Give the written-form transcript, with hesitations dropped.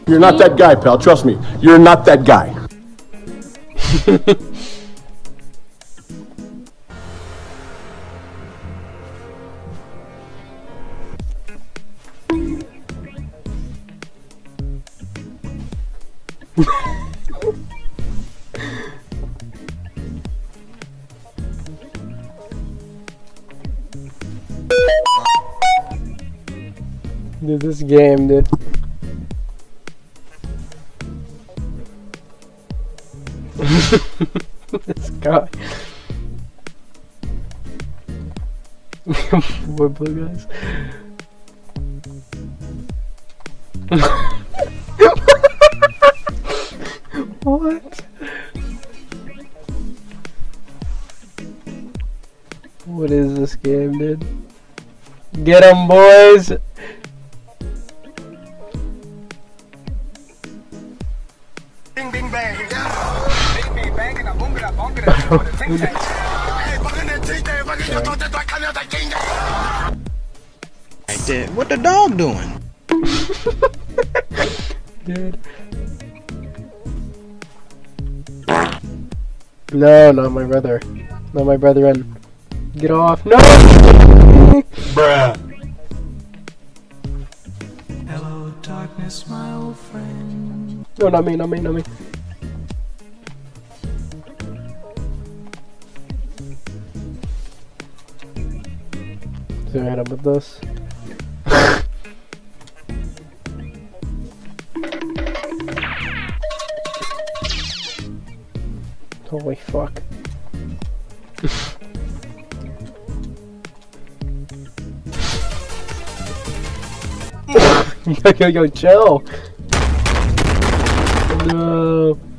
You're not that guy, pal. Trust me. You're not that guy. Dude, this game, dude. This guy. Four blue guys. What? What is this game, dude? Get 'em, boys! Bing bing bang. Bing bing bang and a boom and a bong and a ting tang. Like that. What the dog doing? Dude. No, not my brother. Not my brethren. Get off. No! Bruh. Hello, darkness, my old friend. No, not me, not me, not me. So I hit him with this. Holy fuck. Yo, chill. No.